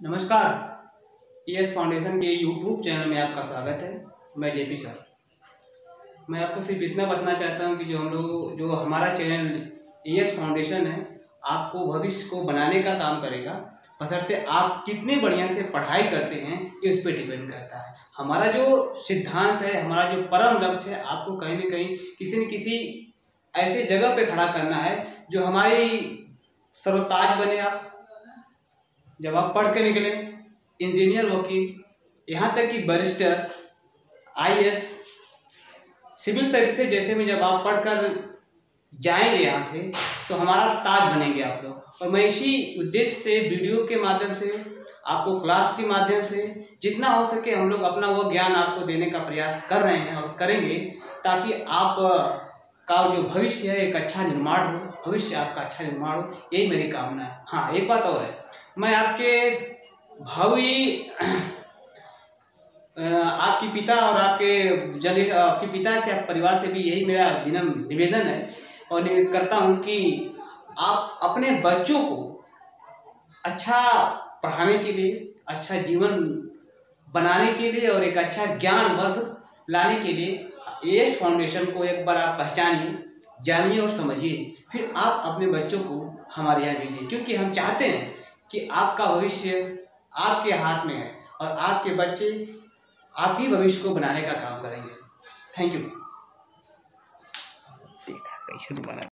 नमस्कार। ES foundation के YouTube channel में आपका स्वागत है। मैं जेपी सर। मैं आपको सिर्फ इतना बताना चाहता हूं कि जो हमारा चैनल ईएस फाउंडेशन है, आपको भविष्य को बनाने का काम करेगा, बशर्ते आप कितने बढ़िया से पढ़ाई करते हैं ये उस पर डिपेंड करता है। हमारा जो सिद्धांत है, हमारा जो परम लक्ष्य है, आपको कहीं न कहीं किसी न किसी ऐसे जगह पे खड़ा करना है जो हमारी सर्वताज बने। आप जब आप पढ़ के निकले इंजीनियर, वकील, यहाँ तक कि बैरिस्टर, आईएएस, सिविल सर्विसेज जैसे में जब आप पढ़कर जाएंगे यहाँ से, तो हमारा ताज बनेंगे आप लोग। और मैं इसी उद्देश्य से वीडियो के माध्यम से, आपको क्लास के माध्यम से जितना हो सके हम लोग अपना वो ज्ञान आपको देने का प्रयास कर रहे हैं और करेंगे, ताकि आप का जो भविष्य है एक अच्छा निर्माण हो, भविष्य आपका अच्छा निर्माण हो, यही मेरी कामना है। हाँ, एक बात और है, मैं आपके भावी आपके पिता और आपके पिता से, आप परिवार से भी यही मेरा विनम्र निवेदन है और निवेदन करता हूँ कि आप अपने बच्चों को अच्छा पढ़ाने के लिए, अच्छा जीवन बनाने के लिए और एक अच्छा ज्ञानवर्धक लाने के लिए ईएस फाउंडेशन को एक बार आप पहचानिए, जानिए और समझिए, फिर आप अपने बच्चों को हमारे यहाँ भेजिए, क्योंकि हम चाहते हैं कि आपका भविष्य आपके हाथ में है और आपके बच्चे आपकी भविष्य को बनाने का काम करेंगे। Thank you. देखा कैसे दोबारा